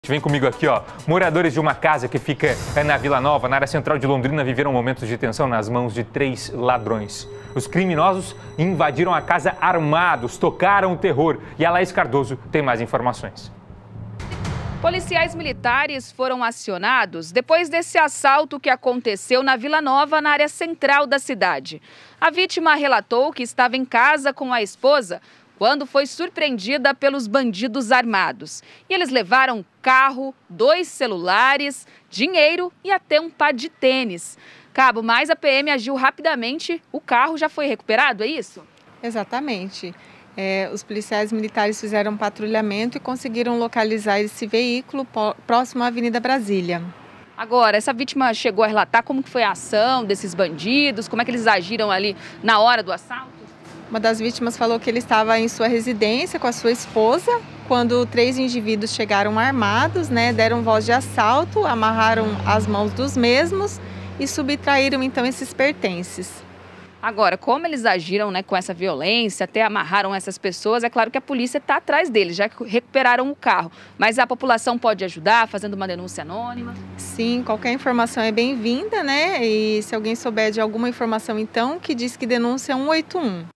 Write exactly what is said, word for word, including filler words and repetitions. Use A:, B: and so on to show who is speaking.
A: Vem comigo aqui, ó. Moradores de uma casa que fica na Vila Nova, na área central de Londrina, viveram momentos de tensão nas mãos de três ladrões. Os criminosos invadiram a casa armados, tocaram o terror. E a Laís Cardoso tem mais informações.
B: Policiais militares foram acionados depois desse assalto que aconteceu na Vila Nova, na área central da cidade. A vítima relatou que estava em casa com a esposa quando foi surpreendida pelos bandidos armados. E eles levaram carro, dois celulares, dinheiro e até um par de tênis. Cabo, mas a P M agiu rapidamente, o carro já foi recuperado, é isso?
C: Exatamente. É, os policiais militares fizeram um patrulhamento e conseguiram localizar esse veículo próximo à Avenida Brasília.
B: Agora, essa vítima chegou a relatar como que foi a ação desses bandidos, como é que eles agiram ali na hora do assalto?
C: Uma das vítimas falou que ele estava em sua residência com a sua esposa, quando três indivíduos chegaram armados, né, deram voz de assalto, amarraram as mãos dos mesmos e subtraíram então esses pertences.
B: Agora, como eles agiram, né, com essa violência, até amarraram essas pessoas, é claro que a polícia está atrás deles, já que recuperaram o carro. Mas a população pode ajudar fazendo uma denúncia anônima?
C: Sim, qualquer informação é bem-vinda, né? E se alguém souber de alguma informação, então, que diz que denúncia um oito um.